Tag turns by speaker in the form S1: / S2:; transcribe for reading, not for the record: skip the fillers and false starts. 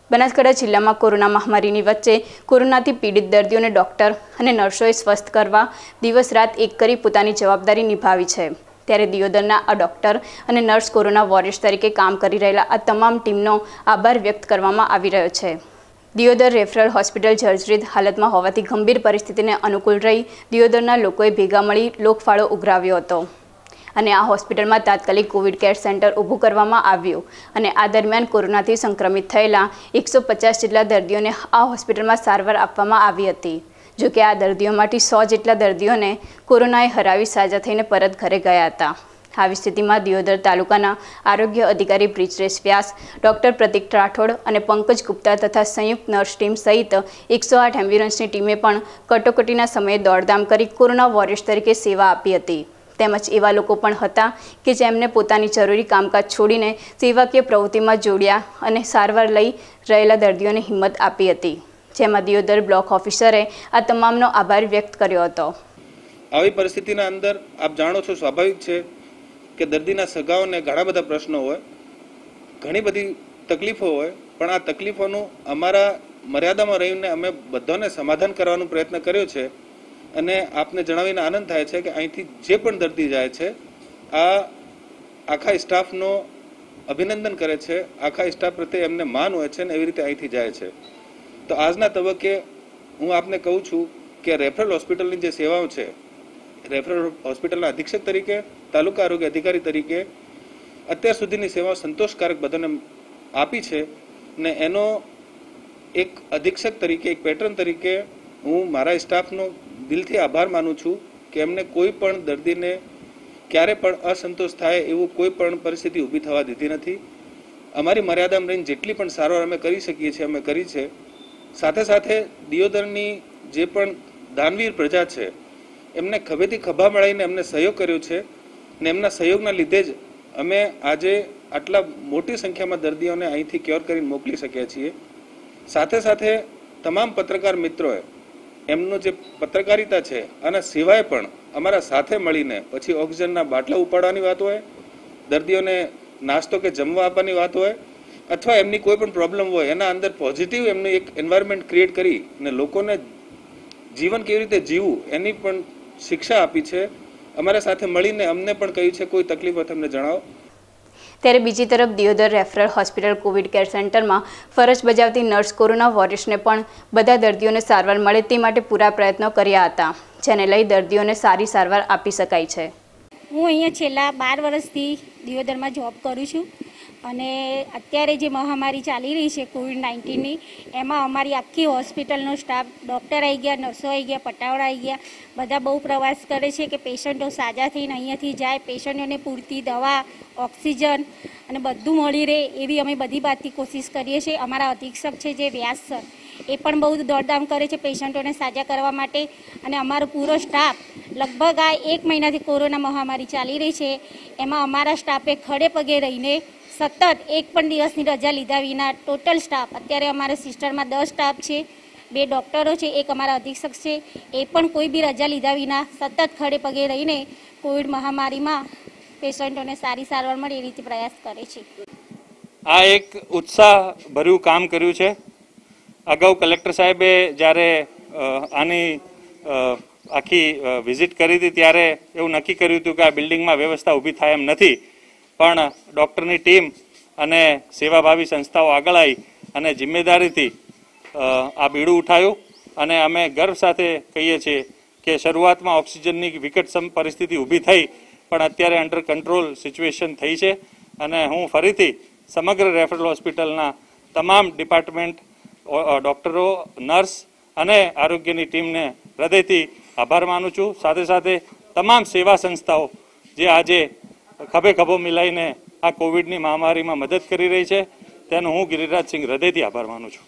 S1: બનાસકાંઠા જિલ્લામાં કોરોના મહામારીની વચ્ચે કોરોનાથી પીડિત દર્દીઓને ડોક્ટર અને નર્સોએ સ્વસ્થ કરવા દિવસ રાત એક કરી પોતાની જવાબદારી નિભાવી છે। ત્યારે દિયોદરના આ ડોક્ટર અને નર્સ કોરોના વોરિયર્સ તરીકે કામ કરી રહેલા આ તમામ ટીમનો આભાર વ્યક્ત કરવામાં આવી રહ્યો છે। દિયોદર રેફરલ હોસ્પિટલ જર્જરિત હાલતમાં હોવાથી ગંભીર પરિસ્થિતિને અનુકૂળ રહી દિયોદરના લોકોએ ભેગા મળી લોકફાળો ઉઘરાવ્યો હતો અને આ હોસ્પિટલમાં તાત્કાલિક કોવિડ કેર સેન્ટર ઊભું કરવામાં આવ્યું અને આ દરમિયાન કોરોનાથી સંક્રમિત થયેલા 150 જેટલા દર્દીઓને આ હોસ્પિટલમાં સારવાર આપવામાં આવી હતી। જો કે આ દર્દીઓમાંથી 100 જેટલા દર્દીઓને કોરોનાએ હરાવી સાજા થઈને પરત ઘરે ગયા હતા। આવી સ્થિતિમાં દિયોદર તાલુકાના આરોગ્ય અધિકારી બ્રિજેશ વ્યાસ, ડોક્ટર પ્રતિક રાઠોડ અને પંકજ ગુપ્તા તથા સંયુક્ત નર્સ ટીમ સહિત 108 એમ્બ્યુલન્સની ટીમે પણ કટોકટીના સમયે દોડધામ કરી કોરોના વોરિયર્સ તરીકે સેવા આપી હતી। તેમજ એવા લોકો પણ હતા કે જેમને પોતાની જરૂરી કામકાજ છોડીને સેવાકીય પ્રવૃત્તિમાં જોડ્યા અને સારવાર લઈ રહેલા દર્દીઓને હિંમત આપી હતી, જેમાં દિયોદર બ્લોક ઓફિસરે આ તમામનો આભાર વ્યક્ત કર્યો હતો।
S2: આવી પરિસ્થિતિના અંદર આપ જાણો છો, સ્વાભાવિક છે કે દર્દીના સગાઓને ઘણા બધા પ્રશ્નો હોય, ઘણી બધી તકલીફો હોય, પણ આ તકલીફોનું અમારા મર્યાદામાં રહીને અમે બધાને સમાધાન કરવાનો પ્રયત્ન કર્યો છે અને આપને જણાવીને આનંદ થાય છે કે અહીંથી જે પણ દર્દી જાય છે આ આખા સ્ટાફનો અભિનંદન કરે છે, આખા સ્ટાફ પ્રત્યે એમને માન હોય છે ને એવી રીતે અહીંથી જાય છે। તો આજના તબક્કે હું આપને કહું છું કે રેફરલ હોસ્પિટલની જે સેવાઓ છે, રેફરલ હોસ્પિટલના અધિક્ષક તરીકે, તાલુકા આરોગ્ય અધિકારી તરીકે અત્યાર સુધીની સેવાઓ સંતોષકારક બધાને આપી છે ને એનો એક અધિક્ષક તરીકે, એક પેટ્રન તરીકે હું મારા સ્ટાફનો દિલથી આભાર માનું છું કે એમને કોઈ પણ દર્દીને ક્યારે પણ અસંતોષ થાય એવું કોઈ પણ પરિસ્થિતિ ઊભી થવા દીધી નથી। અમારી મર્યાદામાં રહીને જેટલી પણ સારવાર અમે કરી શકીએ છીએ અમે કરી છે। સાથે સાથે દિયોદરની જે પણ દાનવીર પ્રજા છે એમને ખભેથી ખભા મળીને એમને સહયોગ કર્યો છે ને એમના સહયોગના લીધે જ અમે આજે આટલા મોટી સંખ્યામાં દર્દીઓને અહીંથી ક્યોર કરીને મોકલી શક્યા છીએ। સાથે સાથે તમામ પત્રકાર મિત્રોએ એમનું જે પત્રકારિતા છે આના સિવાય પણ અમારા સાથે મળીને પછી ઓક્સિજનના બાટલા ઉપાડવાની વાત હોય, દર્દીઓને નાસ્તો કે જમવા આપવાની વાત હોય, અથવા એમની કોઈ પણ પ્રોબ્લેમ હોય એના અંદર પોઝિટિવ એમનું એક એન્વાયરમેન્ટ ક્રિએટ કરી અને લોકોને જીવન કેવી રીતે જીવવું એની પણ શિક્ષા આપી છે। અમારા સાથે મળીને અમને પણ કહ્યું છે કોઈ તકલીફ હોય તમને જણાવો।
S1: ત્યારે બીજી તરફ Deodar referral hospital covid care સેન્ટરમાં ફરજ બજાવતી નર્સ કોરોના વોરિયર્સને પણ બધા દર્દીઓને સારવાર મળે તે માટે પૂરા પ્રયત્નો કર્યા હતા, જેને લઈ દર્દીઓને સારી સારવાર આપી શકાય છે।
S3: હું અહીંયા છેલ્લા 12 વર્ષથી દિયોદરમાં જોબ કરું છું અને અત્યારે જે મહામારી ચાલી રહી છે કોવિડ-19ની, એમાં અમારી આખી હોસ્પિટલનો સ્ટાફ, ડૉક્ટર આવી ગયા, નર્સો આવી ગયા, પટાવાળા આવી ગયા, બધા બહુ પ્રયાસ કરે છે કે પેશન્ટો સાજા થઈને અહીંયાથી જાય, પેશન્ટોને પૂરતી દવા, ઓક્સિજન અને બધું મળી રહે એવી અમે બધી બાતથી કોશિશ કરીએ છીએ। અમારા અધિક્ષક છે જે વ્યાસ સર, એ પણ બહુ દોડધામ કરે છે પેશન્ટોને સાજા કરવા માટે અને અમારો પૂરો સ્ટાફ લગભગ આ 1 મહિનાથી કોરોના મહામારી ચાલી રહી છે એમાં અમારા સ્ટાફે ખડે પગે રહીને સતત એક પણ દિવસની રજા લીધા વિના ટોટલ સ્ટાફ, અત્યારે અમારા સિસ્ટરમાં 10 સ્ટાફ છે, 2 ડૉક્ટરો છે, એક અમારા અધિક્ષક છે, એ પણ કોઈ બી રજા લીધા વિના સતત ખડે પગે રહીને કોવિડ મહામારીમાં પેશન્ટોને સારી સારવાર મળે એ રીતે પ્રયાસ કરે છે।
S4: આ એક ઉત્સાહભર્યું કામ કર્યું છે। અગાઉ કલેક્ટર સાહેબે જ્યારે આની આખી વિઝિટ કરી હતી ત્યારે એવું નક્કી કર્યું હતું કે આ બિલ્ડિંગમાં વ્યવસ્થા ઊભી થાય એમ નથી, પણ ડૉક્ટરની ટીમ અને સેવાભાવી સંસ્થાઓ આગળ આવી અને જિમ્મેદારીથી આ બીડું ઉઠાવ્યું અને અમે ગર્વ સાથે કહીએ છીએ કે શરૂઆતમાં ઓક્સિજનની વિકટ પરિસ્થિતિ ઊભી થઈ પણ અત્યારે અંડર કંટ્રોલ સિચ્યુએશન થઈ છે અને હું ફરીથી સમગ્ર રેફરલ હોસ્પિટલના તમામ ડિપાર્ટમેન્ટ, ડૉક્ટરો, નર્સ અને આરોગ્યની ટીમને હૃદયથી આભાર માનું છું। સાથે સાથે તમામ સેવા સંસ્થાઓ જે આજે ખભે ખભો મિલાઈને આ કોવિડની મહામારીમાં મદદ કરી રહી છે તેનો હું ગિરિરાજસિંહ હૃદયથી આભાર માનું છું।